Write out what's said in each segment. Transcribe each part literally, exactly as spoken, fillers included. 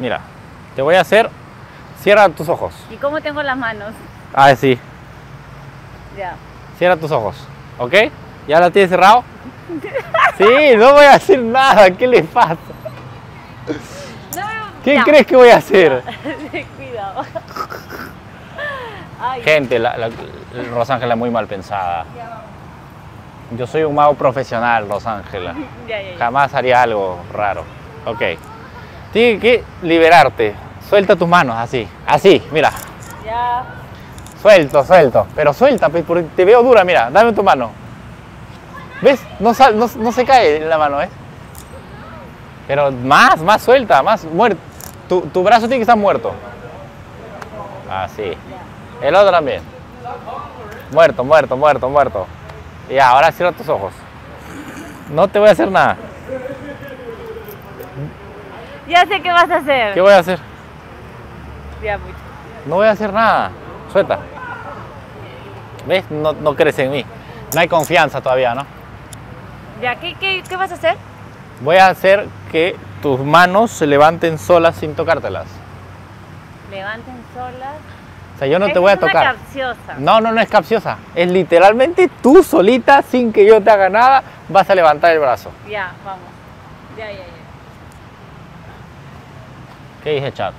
Mira, te voy a hacer... Cierra tus ojos. ¿Y cómo tengo las manos? Ah, sí. Ya. Cierra tus ojos, ¿ok? ¿Ya la tienes cerrado? Sí, no voy a hacer nada. ¿Qué le pasa? No, ¿Qué ya. crees que voy a hacer? Cuidado. Ay. Gente, la, la, Rosángela es muy mal pensada. Yo soy un mago profesional, Rosángela. Ya, ya, ya. Jamás haría algo raro. Ok. Tienes que liberarte. Suelta tus manos, así. Así, mira. Ya. Suelto, suelto. Pero suelta, pe, porque te veo dura, mira. Dame tu mano. ¿Ves? No, sal, no, no se cae en la mano, ¿eh? Pero más, más suelta, más muerto. Tu, tu brazo tiene que estar muerto. Así. El otro también. Muerto, muerto, muerto, muerto. Ya, ahora cierra tus ojos. No te voy a hacer nada. Ya sé qué vas a hacer. ¿Qué voy a hacer? Ya, mucho. No voy a hacer nada. Suelta. ¿Ves? No, no crees en mí. No hay confianza todavía, ¿no? Ya, ¿qué, qué, qué vas a hacer? Voy a hacer que tus manos se levanten solas sin tocártelas. Levanten solas. O sea, yo no Es te voy a una tocar. capciosa. No, no, no es capciosa. Es literalmente tú solita, sin que yo te haga nada, vas a levantar el brazo. Ya, vamos. Ya, ya, ya. ¿Qué dije, chat?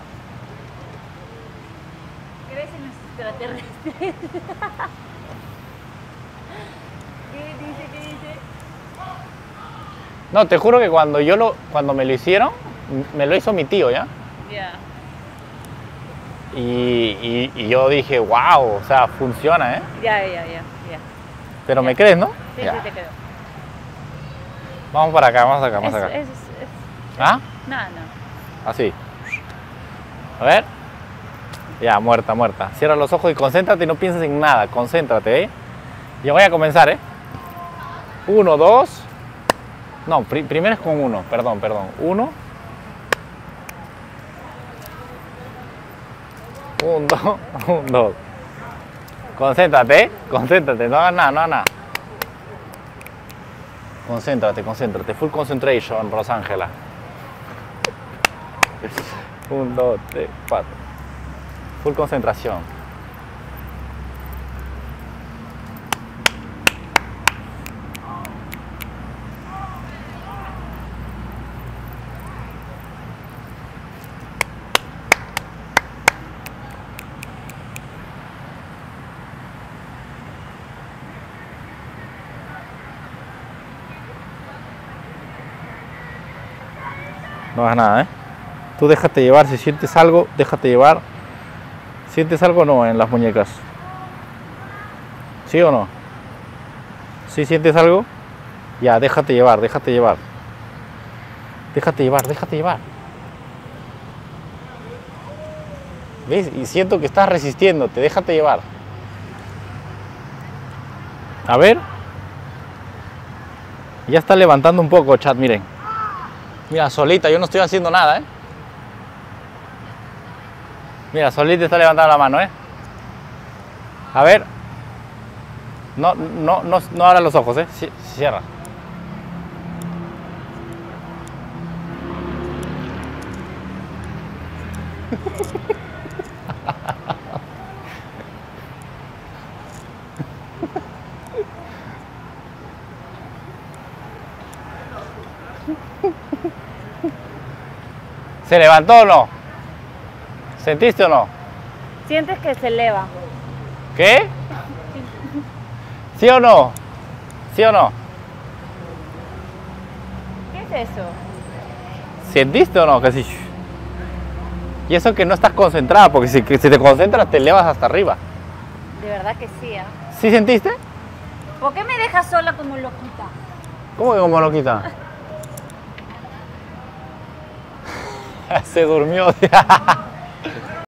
¿Crees en los extraterrestres? ¿Qué dice? ¿Qué dice? No, te juro que cuando yo lo, cuando me lo hicieron, me lo hizo mi tío, ¿ya? Ya. Y, y, y yo dije, wow, o sea, funciona, ¿eh? Ya, ya, ya, ya. Pero Ya. me crees, ¿no? Sí, Ya. sí, te quedó. Vamos para acá, vamos acá, vamos Eso, acá. eso, es- ¿Ah? Nada, no. Así. A ver. Ya, muerta, muerta. Cierra los ojos y concéntrate y no pienses en nada. Concéntrate, ¿eh? Yo voy a comenzar, ¿eh? Uno, dos. No, pri- primero es con uno, perdón, perdón. Uno. Un, dos, un, dos. Concéntrate, ¿eh? Concéntrate, no hagas nada, no hagas nada. Concéntrate, concéntrate. Full concentration, Rosángela. Un, dos, tres, cuatro. Full concentración. No hagas nada, ¿eh? Tú déjate llevar, si sientes algo, déjate llevar. ¿Sientes algo o no en las muñecas? ¿Sí o no? ¿Sí sientes algo? Ya, déjate llevar, déjate llevar. Déjate llevar, déjate llevar. ¿Ves? Y siento que estás resistiéndote, déjate llevar. A ver. Ya está levantando un poco, chat, miren. Mira, solita, yo no estoy haciendo nada, ¿eh? Mira, solita está levantando la mano, ¿eh? A ver. No, no, no, no abra los ojos, ¿eh? Ci- Cierra. ¿Se levantó o no? ¿Sentiste o no? Sientes que se eleva. ¿Qué? ¿Sí o no? ¿Sí o no? ¿Qué es eso? ¿Sentiste o no? Que sí. Y eso que no estás concentrada, porque si, que si te concentras te elevas hasta arriba. De verdad que sí, ¿eh? ¿Sí sentiste? ¿Por qué me dejas sola como loquita? ¿Cómo que como loquita? Se durmió.